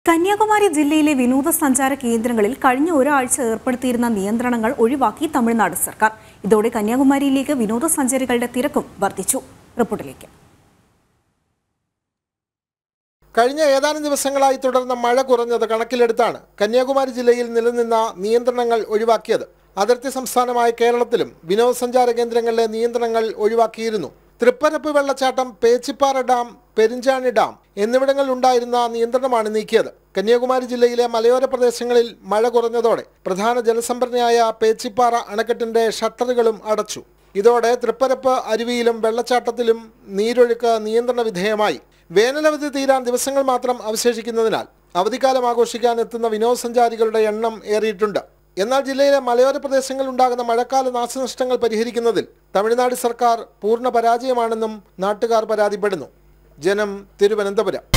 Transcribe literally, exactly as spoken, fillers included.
കന്യാകുമാരി ജില്ലയിലെ വിനോദസഞ്ചാര കേന്ദ്രങ്ങളിൽ കഴിഞ്ഞ ഒരാഴ്ച ഏർപ്പെടുത്തിയിരുന്ന നിയന്ത്രണങ്ങൾ ഒഴിവാക്കി തമിഴ്നാട് സർക്കാർ. ഇതോടെ കന്യാകുമാരിയിലേക്ക് വിനോദസഞ്ചാരികളുടെ തിരക്കും വർദ്ധിച്ചു. റിപ്പോർട്ടിലേക്ക്. കഴിഞ്ഞ ഏതാനും ദിവസങ്ങളായി തുടർന്ന മഴ കുറഞ്ഞത് കണക്കിലെടുത്താണ് കന്യാകുമാരി ജില്ലയിൽ നിലനിന്ന നിയന്ത്രണങ്ങൾ ഒഴിവാക്കിയത്. അതിർത്തി സംസ്ഥാനമായ കേരളത്തിലും വിനോദസഞ്ചാര കേന്ദ്രങ്ങളിലെ നിയന്ത്രണങ്ങൾ ഒഴിവാക്കിയിരുന്നു. തൃപ്പരപ്പ് വെള്ളച്ചാട്ടം, പേച്ചിപ്പാറ ഡാം, പെരിഞ്ചാണി ഡാം എന്നിവിടങ്ങളിൽ ഉണ്ടായിരുന്ന നിയന്ത്രണമാണ് നീക്കിയത്. കന്യാകുമാരി ജില്ലയിലെ മലയോര പ്രദേശങ്ങളിൽ മഴ കുറഞ്ഞതോടെ പ്രധാന ജലസംഭരണിയായ പേച്ചിപ്പാറ അണക്കെട്ടിന്റെ ഷട്ടറുകളും അടച്ചു. ഇതോടെ തൃപ്പരപ്പ് അരുവിയിലും വെള്ളച്ചാട്ടത്തിലും നീരൊഴുക്ക് നിയന്ത്രണ വിധേയമായി. വേനലവധി തീരാൻ ദിവസങ്ങൾ മാത്രം അവശേഷിക്കുന്നതിനാൽ അവധിക്കാലം ആഘോഷിക്കാൻ എത്തുന്ന വിനോദസഞ്ചാരികളുടെ എണ്ണം ഏറിയിട്ടുണ്ട്. എന്നാൽ ജില്ലയിലെ മലയോര പ്രദേശങ്ങളിൽ ഉണ്ടാകുന്ന മഴക്കാല നാശനഷ്ടങ്ങൾ പരിഹരിക്കുന്നതിൽ തമിഴ്നാട് സർക്കാർ പൂർണ്ണ പരാജയമാണെന്നും നാട്ടുകാർ പരാതിപ്പെടുന്നു. ജനം, തിരുവനന്തപുരം.